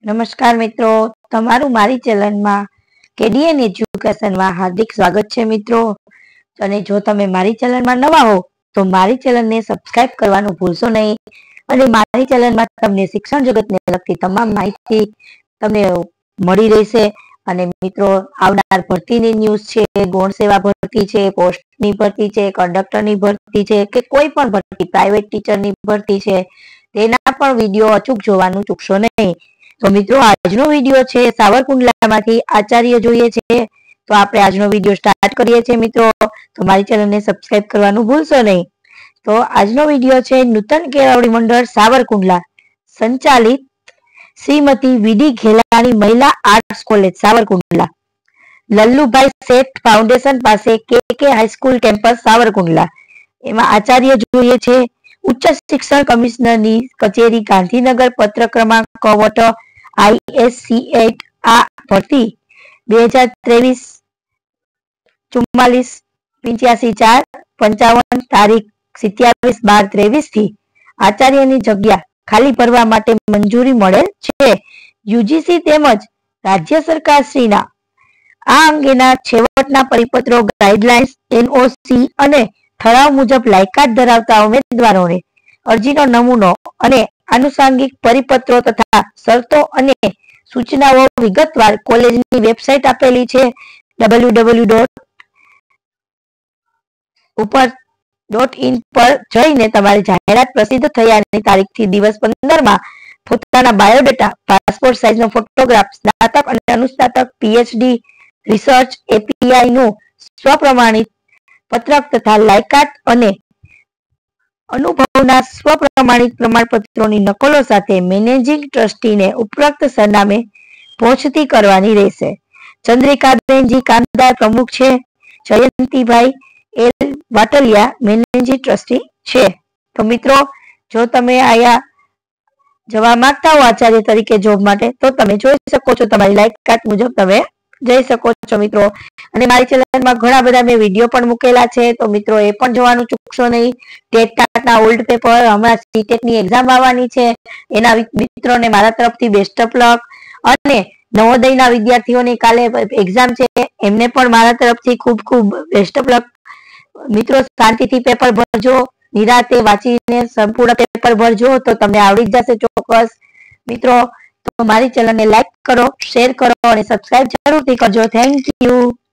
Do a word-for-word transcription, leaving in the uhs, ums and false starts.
નમસ્કાર મિત્રો, તમારું મારી ચેનલમાં કેડીએન એજ્યુકેશનમાં હાર્દિક સ્વાગત છે મિત્રો. અને જો તમે મારી ચેનલમાં નવા હો તો મારી ચેનલને સબસ્ક્રાઇબ કરવાનું ભૂલશો નહીં. અને મારી ચેનલમાં તમને શિક્ષણ જગતને લગતી તમામ માહિતી તમને મળી રહેશે. અને મિત્રો, આવનાર ભરતીની ન્યૂઝ છે, ગૌણ સેવા ભરતી છે, પોસ્ટની ભરતી છે, કંડક્ટરની ભરતી છે કે કોઈ પણ ભરતી, પ્રાઇવેટ ટીચરની ભરતી છે, તેના પણ વિડીયો અચૂક જોવાનું ચૂકશો નહીં. તો મિત્રો, આજનો વિડીયો છે સાવરકુંડલામાંથી આચાર્ય જોઈએ છે. તો આપણે આજનો વિડીયો સ્ટાર્ટ કરીએ છીએ મિત્રો. તો મારી ચેનલને સબસ્ક્રાઇબ કરવાનું ભૂલશો નહીં. તો આજનો વિડીયો છે નૂતન કેળવણી મંડળ સાવરકુંડલા સંચાલિત શ્રીમતી વીડી ઘેલાણી મહિલા આર્ટ્સ કોલેજ સાવરકુંડલા, લલ્લુભાઈ શેઠ ફાઉન્ડેશન પાસે કે કે હાઈસ્કૂલ કેમ્પસ સાવરકુંડલા. એમાં આચાર્ય જોઈએ છે ઉચ્ચ શિક્ષણ કમિશનરની કચેરી ગાંધીનગર, પત્ર ક્રમાંક કવટ આઈએસસી એટ. આ ભરતી બે હજાર ત્રેવીસ ચુમ્માલીસ પિંચ્યાસી ચાર પંચાવન તારીખ સિત્યાવીસ બાર ત્રેવીસ થી આચાર્યની જગ્યા ખાલી ભરવા માટે મંજૂરી મળેલ છે. યુજીસી તેમજ રાજ્ય સરકાર શ્રીના આ અંગેના છેવટના પરિપત્રો, ગાઈડલાઇન્સ, એનઓસી અને ઠરાવ મુજબ લાયકાત ધરાવતા ઉમેદવારોને અરજીનો નમૂનો અને આનુષાંગિક પરિપત્રો તથા શરતો અને સૂચનાઓ વિગતવાર કોલેજની વેબસાઇટ આપેલી છે ડબલ્યુ ડબલ્યુ ડબલ્યુ ડોટ ઉપર ડોટ ઇન પર જઈને તમારી જાહેરાત પ્રસિદ્ધ થયાની તારીખથી દિવસ પંદર માં પોતાના બાયોડેટા, પાસપોર્ટ સાઇઝનો ફોટોગ્રાફ, સ્નાતક અને અનુસ્નાતક, પીએચડી, રિસર્ચ એપીઆઈ નું સ્વપ્રમાણિત પત્રક તથા લાયકાત અને અનુભવના સ્વપ્રમાણિત પ્રમાણપત્રોની નકલો સાથે મેનેજિંગ ટ્રસ્ટીને ઉપરોક્ત સરનામે પહોંચતી કરવાની રહેશે. ચંદ્રિકાબેનજી કામદાર પ્રમુખ છે. Jayantibhai L Vataliya managing trustee છે. તો મિત્રો, જો તમે આયા જવા માંગતા હો આચાર્ય તરીકે જોબ માટે તો તમે જોઈ શકો છો, તમારી લાયકાત મુજબ તમે જઈ શકો છો મિત્રો. અને મારી ચેનલમાં ઘણા બધા મેં વિડીયો પણ મૂકેલા છે, તો મિત્રો એ પણ જોવાનું ચૂકશો નહીં. ટેટ ટાટના ઓલ્ડ પેપર, હમણાં સીટેટની એક્ઝામ આવવાની છે, એના મિત્રોને મારા તરફથી બેસ્ટ ઓફ લક. અને નવોદયના વિદ્યાર્થીઓની કાલે એક્ઝામ છે, એમને પણ મારા તરફથી ખૂબ ખૂબ બેસ્ટ ઓફ લક. મિત્રો, શાંતિથી પેપર ભરજો, નિરાતે વાંચીને સંપૂર્ણ પેપર ભરજો તો તમને આવડી જ જશે ચોક્કસ. મિત્રો, તો મારી ચેનલને લાઈક કરો, શેર કરો અને સબસ્ક્રાઇબ જરૂરથી કરજો. Thank you.